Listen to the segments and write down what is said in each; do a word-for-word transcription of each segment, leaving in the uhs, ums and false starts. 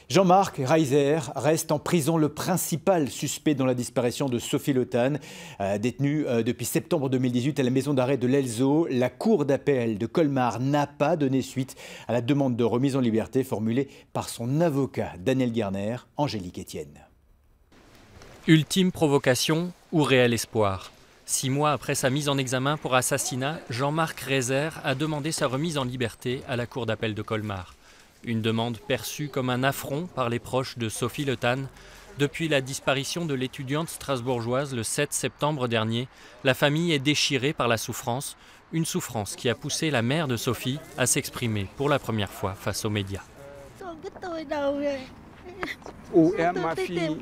Jean-Marc Reiser reste en prison, le principal suspect dans la disparition de Sophie Le Tan. Euh, détenue euh, depuis septembre deux mille dix-huit à la maison d'arrêt de l'Elzo, la cour d'appel de Colmar n'a pas donné suite à la demande de remise en liberté formulée par son avocat Daniel Garner, Angélique Etienne. Ultime provocation ou réel espoir? Six mois après sa mise en examen pour assassinat, Jean-Marc Reiser a demandé sa remise en liberté à la cour d'appel de Colmar. Une demande perçue comme un affront par les proches de Sophie Le Tan. Depuis la disparition de l'étudiante strasbourgeoise le sept septembre dernier, la famille est déchirée par la souffrance, une souffrance qui a poussé la mère de Sophie à s'exprimer pour la première fois face aux médias. Où est ma fille?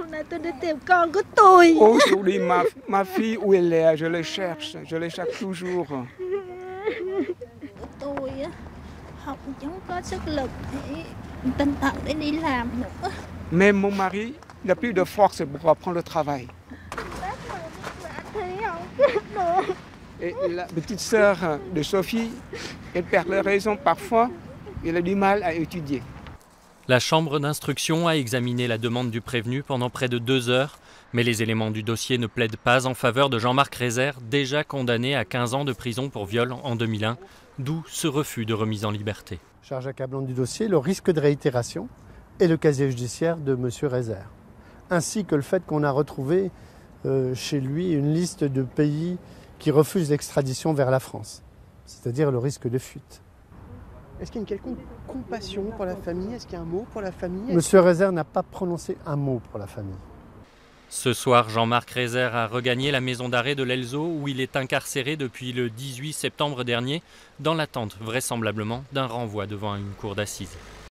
Aujourd'hui, ma, ma fille, où elle est? Je la cherche, je la cherche toujours. Mais mon mari n'a plus de force pour reprendre le travail. Et la petite sœur de Sophie, elle perd la raison parfois, elle a du mal à étudier. La chambre d'instruction a examiné la demande du prévenu pendant près de deux heures, mais les éléments du dossier ne plaident pas en faveur de Jean-Marc Reiser, déjà condamné à quinze ans de prison pour viol en deux mille un, d'où ce refus de remise en liberté. Charge accablante du dossier, le risque de réitération et le casier judiciaire de M. Reiser, ainsi que le fait qu'on a retrouvé euh, chez lui une liste de pays qui refusent l'extradition vers la France, c'est-à-dire le risque de fuite. Est-ce qu'il y a une quelconque compassion pour la famille? Est-ce qu'il y a un mot pour la famille? M. Reiser n'a pas prononcé un mot pour la famille. Ce soir, Jean-Marc Reiser a regagné la maison d'arrêt de l'Elzo où il est incarcéré depuis le dix-huit septembre dernier, dans l'attente vraisemblablement d'un renvoi devant une cour d'assises.